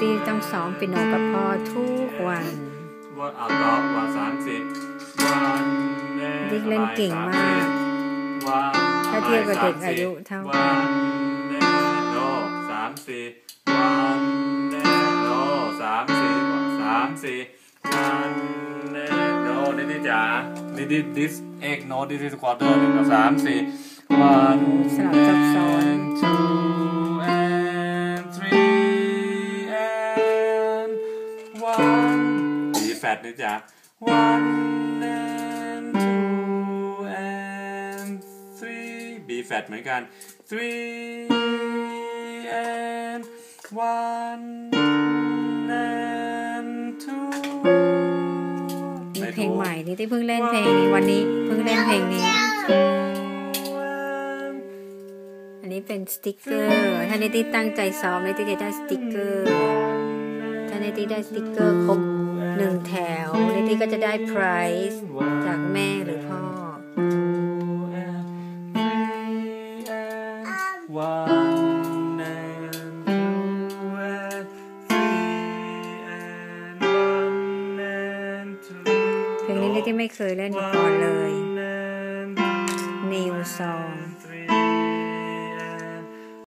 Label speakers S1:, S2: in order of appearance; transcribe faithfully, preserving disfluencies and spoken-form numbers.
S1: ตี้ต้องซ้อมเปียโนกับพ่อทุกวัน
S2: ว่าเอาต่อว่าสามสิบวัน
S1: ดิ๊กเล่นเก่งมากถ้าเทียบกับเด็กอายุเท่ากัน
S2: โนสามสี่วันโนสามสี่สามสี่วันโนนี่นี่จ๋านี่ดิดิสเอกโนดิสควอเตอร์หนึ่งกับสามสี่วัน
S1: สลับซับซ้อน
S2: two and three and one ดีแฟตนี่จ๋า one and two and three B แฟตเหมือนกัน three and one and two
S1: มีเพลงใหม่นี่ที่เพิ่งเล่นเพลงนี้วันนี้เพิ่งเล่นเพลงนี้อันนี้เป็นสติกเกอร์ถ้าเนตี้ตั้งใจซ้อมเนตี้จะได้สติกเกอร์ถ้าเนตี้ได้สติกเกอร์ครบหนึ่งแถวเนตี้ก็จะได้ไพรส์จากแม่หรือพ่อ
S2: One and two and three and one and two
S1: เพลงนี้เนตี้ไม่เคยเล่นมาก่อนเลย New Song